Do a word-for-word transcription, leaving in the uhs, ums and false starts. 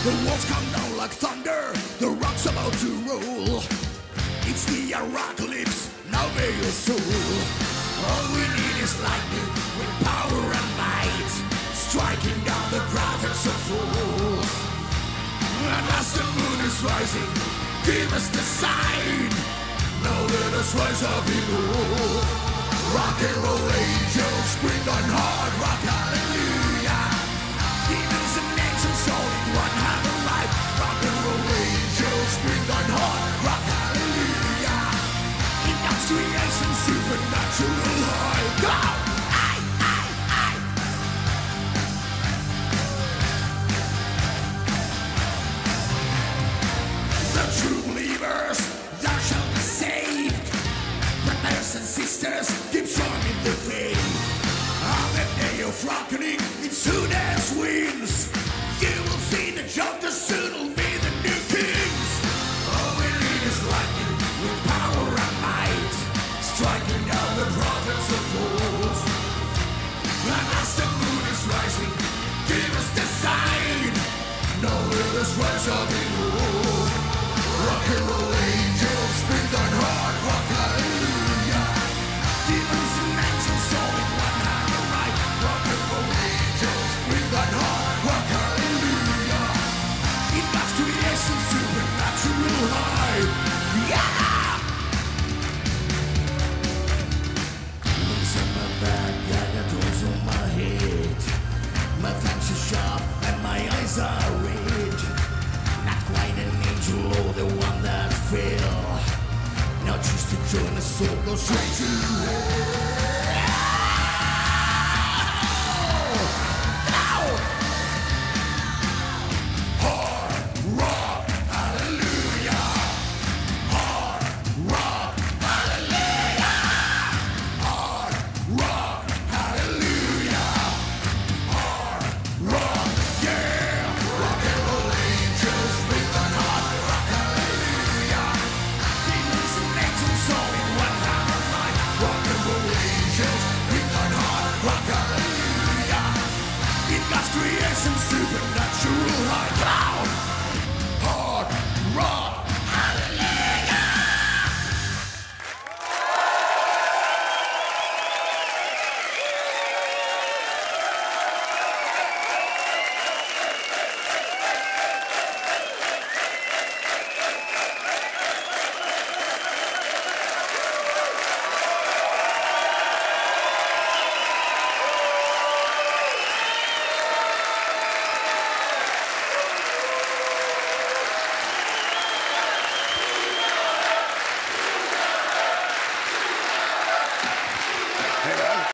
The walls come down like thunder, the rock's about to roll. It's the apocalypse, now may your soul. All we need is lightning with power and might, striking down the prophets of fools. And as the moon is rising, give us the sign. Now let us rise up in hope. Rock and roll angels, bring on hard rock, hallelujah. Demons and angels all in one have a right. Rock and roll angels, bring on hard rock, hallelujah. Enough creation, supernatural high. Go! Aye, aye, aye. The true believers, thou shalt be saved. Brothers and sisters, keep strong in the faith. On the day of reckoning, it's who dares wins. You will see the jokers soon will be the new kings. All we need is lightning with power and might, striking down the prophets of fools. And as the moon is rising, give us the sign. Now let us rise up in hope. Rock and roll angels, bring on hard rock, hallelujah. Demons and angels all in one have a right. Rock and roll angels, bring on hard rock, hallelujah. Enough creation, supernatural high. Yeah! Lungs on my back, I got holes on my head. My fangs are sharp and my eyes are red. Not quite an angel or the one that fell. Now choose to join the soul, go straight to hell.